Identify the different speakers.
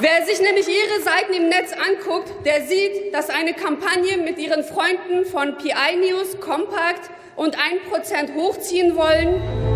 Speaker 1: Wer sich nämlich Ihre Seiten im Netz anguckt, der sieht, dass eine Kampagne mit Ihren Freunden von PI News, Compact und 1% hochziehen wollen